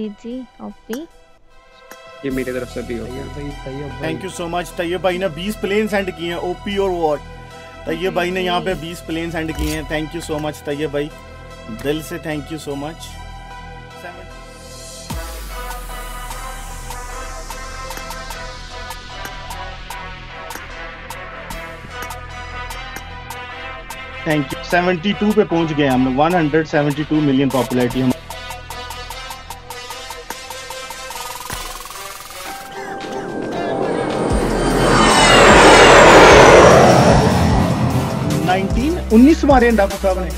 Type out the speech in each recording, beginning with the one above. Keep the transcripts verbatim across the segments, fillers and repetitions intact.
जी जी OP ये मेरी तरफ से भी हो गया। Thank you so much. Tayyab भाई ने बीस प्लेन सेंड किए हैं ओपी और वॉट। तैयब भाई ने यहाँ पे बीस प्लेन सेंड किए हैं। Thank you so much Tayyab भाई, दिल से thank you so much. Thank you. बहत्तर पे पहुंच गए हम, एक सौ बहत्तर मिलियन पॉपुलैरिटी हम। उन्नीस मारे डॉक्टर साहब ने।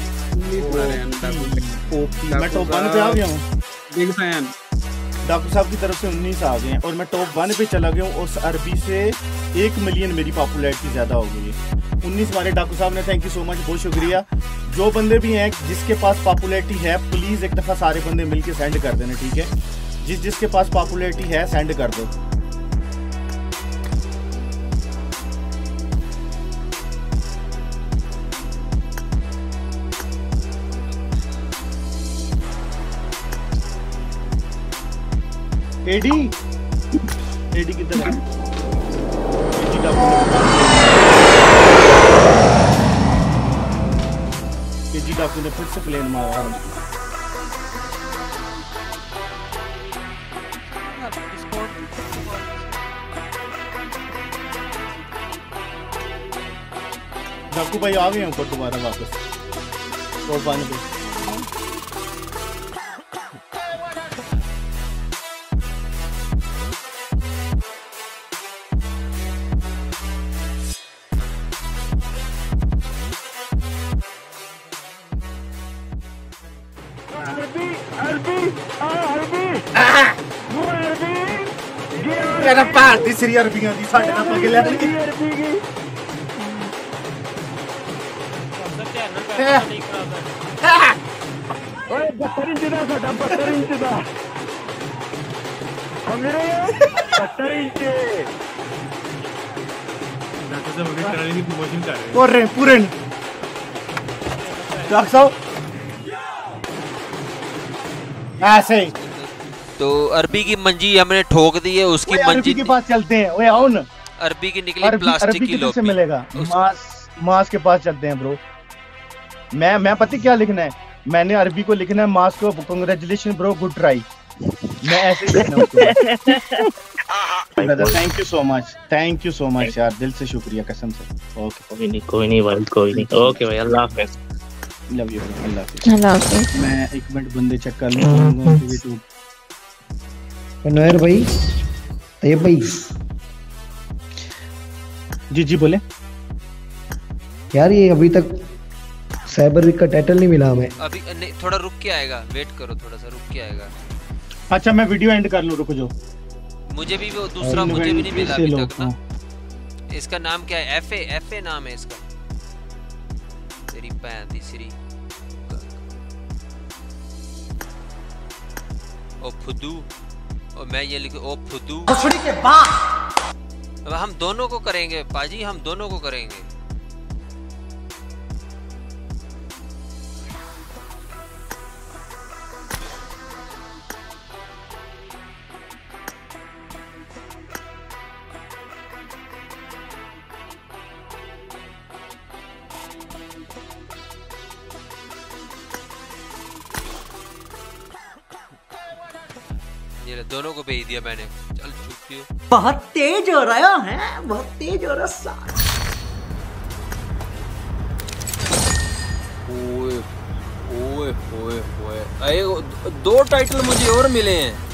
मैं टॉप वन पे आ गया हूँ, बिग फैन। डॉक्टर साहब की तरफ से उन्नीस आ गए हैं और मैं टॉप वन पे चला गया हूँ। उस अरबी से एक मिलियन मेरी पॉपुलैरिटी ज्यादा हो गई है। उन्नीस मारे डॉक्टर साहब ने, थैंक यू सो मच, बहुत शुक्रिया। जो बंदे भी हैं जिसके पास पॉपुलैरिटी है प्लीज एक दफा सारे बंदे मिलके सेंड कर देना, ठीक है? जिस जिसके पास पॉपुलैरिटी है सेंड कर दो। एडी एडी किधर है? एडी डाकू एडी डाकू ने फिर से प्लेन मारा। डाकू भाई आ गए ऊपर दोबारा वापस टॉप वन पे। मेरा भारती श्री अरबियां दी साडे नाल पग ले रही ओए बहत्तर इंच दा साडा बहत्तर इंच दा मेरे बहत्तर इंच डॉक्टर साहब अभी कराने की प्रमोशन कर रहे हैं पूरे पूरे डॉक्टर साहब ऐसे। तो अरबी की मंजी हमने ठोक दी है, उसकी मंजी अरबी के पास चलते हैं। ओए आओ ना, अरबी की निकली प्लास्टिक की लोग से मिलेगा। मास मास के पास चलते हैं ब्रो। मैं मैं पता क्या लिखना है, मैंने अरबी को लिखना है मास को कांग्रेचुलेशन ब्रो गुड ट्राई। मैं ऐसे ही लिखना उसको। Thank you so much, thank you so much यार, दिल से शुक्रिया कसम से। ओके कोई नहीं कोई नहीं भाई कोई नहीं। ओके भाई अल्लाह हाफिज़। लव यू अल्लाह हाफिज़। अल्लाह हाफिज़। मैं एक मिनट बंदे चेक कर लूं। नोयर भाई, तैयब भाई। जी जी बोले यार, ये अभी तक साइबर वीक का टाइटल नहीं मिला हमें। अभी नहीं, थोड़ा रुक के आएगा, वेट करो, थोड़ा सा रुक के आएगा। अच्छा मैं वीडियो एंड कर लूं, रुको जो मुझे भी वो दूसरा मुझे भी नहीं मिला अभी तक ना। इसका नाम क्या है? एफ ए एफ ए नाम है इसका। तेरी भैन दी श्री ओ फुदू, और मैं ये लिखूं ओ फुदू के बाद। अब हम दोनों को करेंगे पाजी, हम दोनों को करेंगे। ये दोनों को भेज दिया मैंने। चल चुप। बहुत तेज हो रहा है, बहुत तेज हो रहा। ओए ओए ओए ओए, दो टाइटल मुझे और मिले हैं।